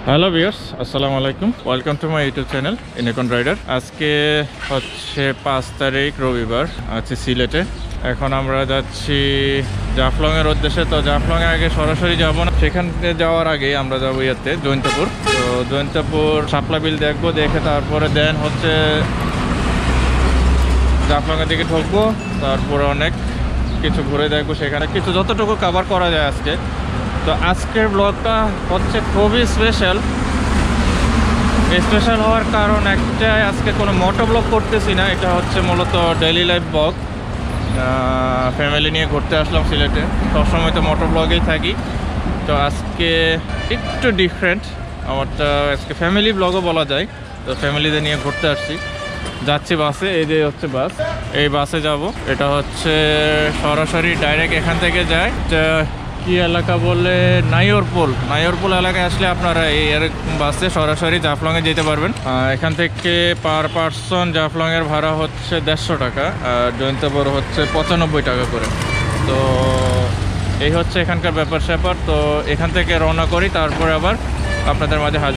Hello viewers, আসসালামু আলাইকুম। Welcome to my YouTube channel ইনেকন রাইডার। আজকে হচ্ছে 5 তারিখ রবিবার, আছি সিলেটে। এখন আমরা যাচ্ছি জাফলংয়ের উদ্দেশ্যে। তো জাফলংয়ে আগে সরাসরি যাব না, সেখানে যাওয়ার আগে আমরা যাবো ইয়াতে জৈন্তপুর। তো জৈন্তপুর শাপলা বিল দেখবো, দেখে তারপরে দেন হচ্ছে জাফলংয়ের দিকে ঢুকবো। তারপরে অনেক কিছু ঘুরে দেখবো, সেখানে কিছু যতটুকু কভার করা যায় আজকে। তো আজকের ব্লগটা হচ্ছে খুবই স্পেশাল হওয়ার কারণ একটাই, আজকে কোনো মোটো ব্লগ করতেছি না। এটা হচ্ছে মূলত ডেইলি লাইফ ব্লগ। ফ্যামিলি নিয়ে ঘুরতে আসলাম সিলেটে, সবসময় তো মোটো ব্লগেই থাকি। তো আজকে একটু ডিফারেন্ট, আমারটা আজকে ফ্যামিলি ব্লগও বলা যায়। তো ফ্যামিলিদের নিয়ে ঘুরতে আসছি, যাচ্ছি বাসে। এই যে হচ্ছে বাস, এই বাসে যাব। এটা হচ্ছে সরাসরি ডাইরেক্ট এখান থেকে যায়। কি এলাকা বলে নাইরপুল এলাকায় আসলে আপনারা এই বাসে সরাসরি জাফলংয়ে যেতে পারবেন। এখান থেকে পার পার্সন জাফলংয়ের ভাড়া হচ্ছে 150 টাকা, আর জৈন্তপুর হচ্ছে 95 টাকা করে। তো এই হচ্ছে এখানকার ব্যাপার স্যাপার। তো এখান থেকে রওনা করি, তারপরে আবার আপনাদের মাঝে হাজির।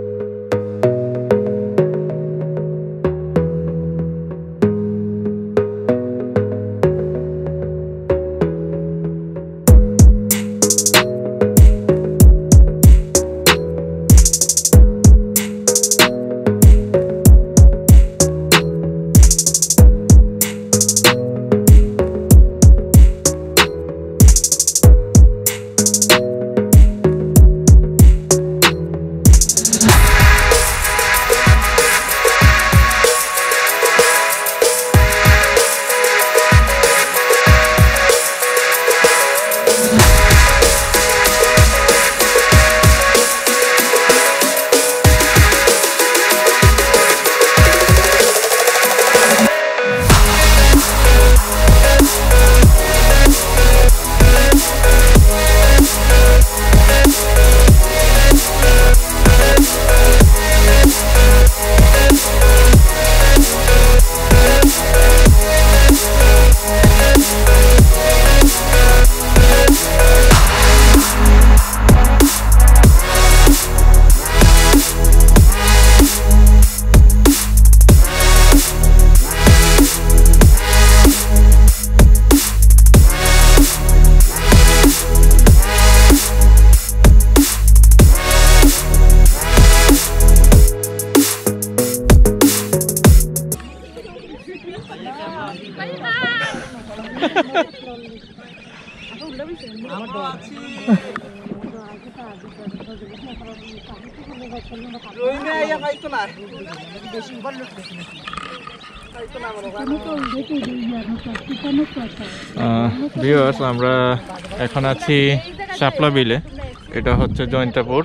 ভিউয়ার্স, আমরা এখন আছি শাপলা বিলে। এটা হচ্ছে জৈন্তপুর।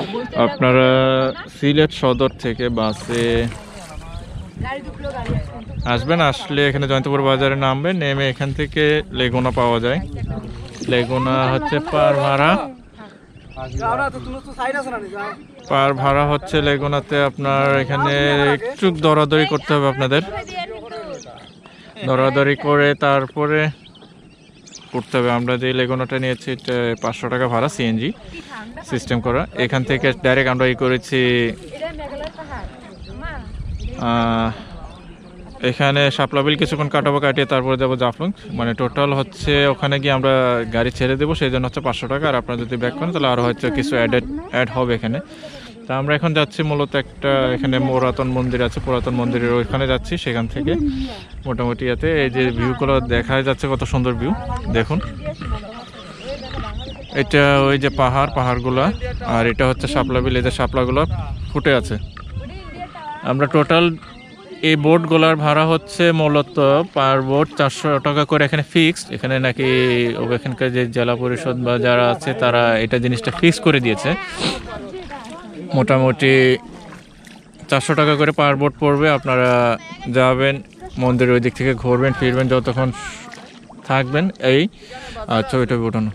আপনারা সিলেট সদর থেকে বাসে আসবেন, আসলে এখানে জৈন্তপুর বাজারে নামবেন, নেমে এখান থেকে লেগুনা পাওয়া যায়। লেগুনা হচ্ছে পার ভাড়া হচ্ছে লেগুনাতে আপনার এখানে একটু দরাদরি করতে হবে আপনাদের। দরাদরি করে তারপরে করতে হবে। আমরা যে লেগুনাটা নিয়েছি এটা 500 টাকা ভাড়া, সিএনজি সিস্টেম করা। এখান থেকে ডাইরেক্ট আমরা করেছি এখানে শাপলা বিল, কিছুক্ষণ কাটাবো, কাটিয়ে তারপরে যাবো জাফলং। মানে টোটাল হচ্ছে ওখানে গিয়ে আমরা গাড়ি ছেড়ে দেবো, সেই জন্য হচ্ছে 500 টাকা। আর আপনারা যদি ব্যাক করেন তাহলে আরও হয়তো কিছু অ্যাড হবে এখানে। তা আমরা এখন যাচ্ছি মূলত একটা, এখানে পুরাতন মন্দির আছে, পুরাতন মন্দিরের ওইখানে যাচ্ছি। সেখান থেকে মোটামুটি এতে এই যে ভিউগুলো দেখা যাচ্ছে, কত সুন্দর ভিউ দেখুন। এটা ওই যে পাহাড়গুলা, আর এটা হচ্ছে শাপলা বিল। এই যে শাপলাগুলো ফুটে আছে। আমরা টোটাল এই বোটগুলার ভাড়া হচ্ছে মূলত পার বোট 400 টাকা করে এখানে ফিক্সড। এখানে নাকি এখানকার যে জেলা পরিষদ বা যারা আছে তারা এটা জিনিসটা ফিক্স করে দিয়েছে। মোটামুটি 400 টাকা করে পার বোট পড়বে। আপনারা যাবেন মন্দিরের ওই দিক থেকে, ঘুরবেন ফিরবেন যতক্ষণ থাকবেন। এই আচ্ছা, ওইটা উঠানো।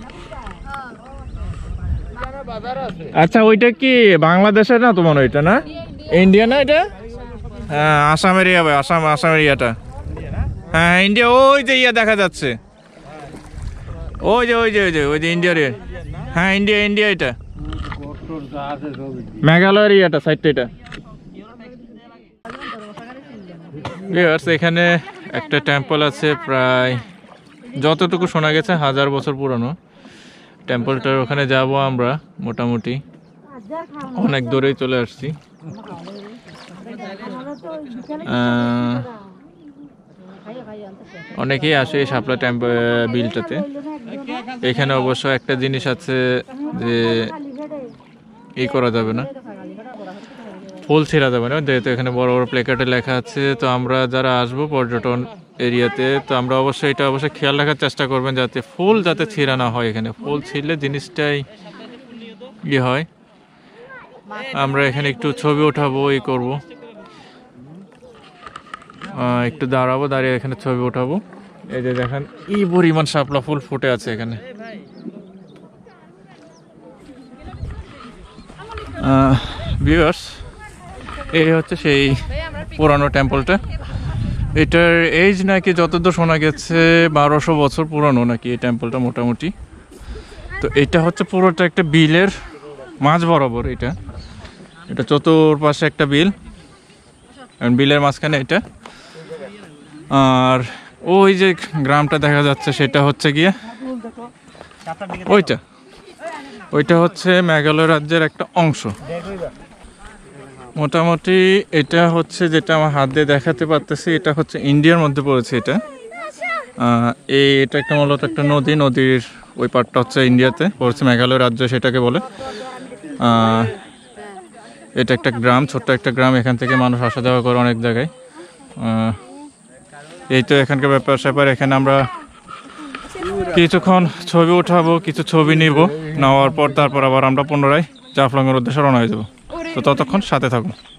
আচ্ছা, ওইটা কি বাংলাদেশের না তোমার? ওইটা না ইন্ডিয়া না? এটা হ্যাঁ, আসামের ইয়া ভাই, আসামের ইয়াটা। হ্যাঁ, ইন্ডিয়া। ওই যে ইয়া দেখা যাচ্ছে, ওই যে ইন্ডিয়ার। হ্যাঁ, ইন্ডিয়া এটা। মেঘালয়ের এটা সাইডটা এটা এখানে একটা টেম্পল আছে প্রায় যতটুকু শোনা গেছে 1000 বছর পুরানো টেম্পলটার ওখানে যাব আমরা মোটামুটি অনেক দূরেই চলে আসছি অনেকেই আসে এই শাপলা বিলটাতে এখানে অবশ্য একটা জিনিস আছে যে ই করা যাবে না ফুল ছিঁড়া যাবে না যেহেতু এখানে বড় বড় প্লেকার্ডে লেখা আছে তো আমরা যারা আসবো পর্যটন এরিয়াতে তো আমরা অবশ্যই এটা অবশ্যই খেয়াল রাখার চেষ্টা করবেন যাতে ফুল যাতে ছিঁড়া না হয় এখানে ফুল ছিঁড়লে জিনিসটাই ই হয় আমরা এখানে একটু ছবি ওঠাবো ই করবো একটু দাঁড়াবো দাঁড়িয়ে এখানে ছবি ওঠাবো এই যে দেখেন কি পরিমাণ শাপলা ফুল ফুটে আছে এখানে ভিউয়ার্স এই হচ্ছে সেই পুরানো টেম্পলটা এটার এজ নাকি যতদূর শোনা গেছে 1200 বছর পুরানো নাকি এই টেম্পলটা মোটামুটি তো এটা হচ্ছে পুরোটা একটা বিলের মাঝ বরাবর এটা চতুর্পাশে একটা বিল বিলের মাঝখানে এটা আর ওই যে গ্রামটা দেখা যাচ্ছে সেটা হচ্ছে গিয়ে ওইটা হচ্ছে মেঘালয় রাজ্যের একটা অংশ মোটামুটি এটা হচ্ছে যেটা আমার হাত দিয়ে দেখাতে পারতেছি এটা হচ্ছে ইন্ডিয়ার মধ্যে পড়েছে এটা এটা একটা মূলত একটা নদীর ওই পার্টটা হচ্ছে ইন্ডিয়াতে পড়ছে মেঘালয় রাজ্য সেটাকে বলে এটা একটা গ্রাম ছোট্ট একটা গ্রাম এখান থেকে মানুষ আসা যাওয়া করে অনেক জায়গায় এই তো এখানকার ব্যাপার স্যাপার এখানে আমরা কিছুক্ষণ ছবি উঠাবো কিছু ছবি নিব নেওয়ার পর তারপর আবার আমরা পুনরায় জাফলংয়ের উদ্দেশ্যে রওনা হয়ে যাবো তো ততক্ষণ সাথে থাকুন